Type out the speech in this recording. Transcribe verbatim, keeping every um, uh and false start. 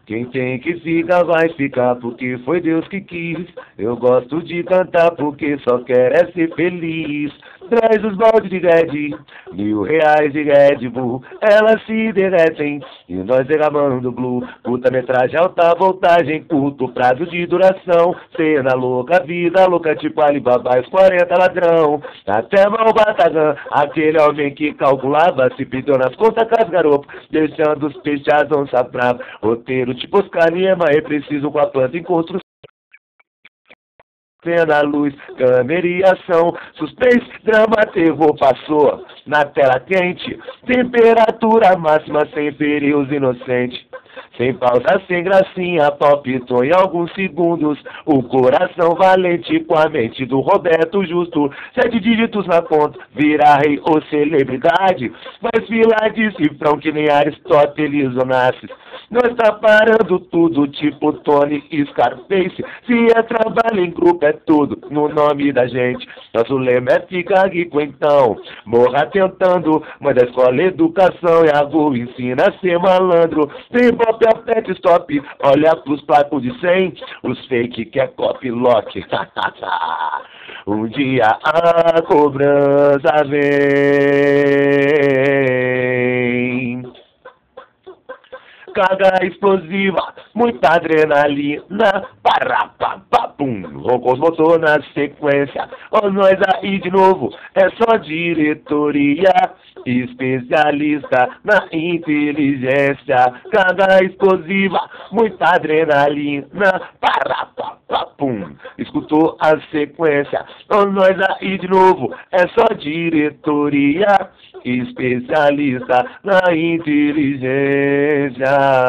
Quem tem que ficar vai ficar porque foi Deus que quis. Eu gosto de cantar porque só quero é ser feliz. Traz os baldes de Red, mil reais de Red Bull, elas se derretem e nós derramando blue. Puta metragem, alta voltagem, curto prazo de duração. Cena louca, vida louca, tipo Alibaba, os quarenta ladrão. Até mal batagã, aquele homem que calculava, se pediu nas contas com as garopas, deixando os peixes as onças bravas. Roteiro tipo Oscar Niemeyer, é preciso com a planta em construção. Cena, luz, câmera e ação, suspense, drama, terror, passou na tela quente, temperatura máxima, sem perigos inocentes. Sem pausa, sem gracinha, palpitou em alguns segundos. O coração valente com a mente do Roberto Justo. Sete dígitos na conta, virar rei ou celebridade. Mas fila de cifrão que nem Aristóteles Onassis. Nós tá parando tudo, tipo Tony e Scarface. Se é trabalho em grupo é tudo, no nome da gente. Nosso lema é ficar rico então, morra tentando. Mas da escola educação e a Gu ensina a ser malandro. Tem pop, apete, stop, olha pros placos de cem. Os fake que é copy lock. Um dia a cobrança vem. Carga explosiva, muita adrenalina, parapapapum, roncou os motor na sequência. Ó, nós aí de novo, é só diretoria, especialista na inteligência. Carga explosiva, muita adrenalina, parapapapum, escutou a sequência. Ó, nós aí de novo, é só diretoria, especialista na inteligência.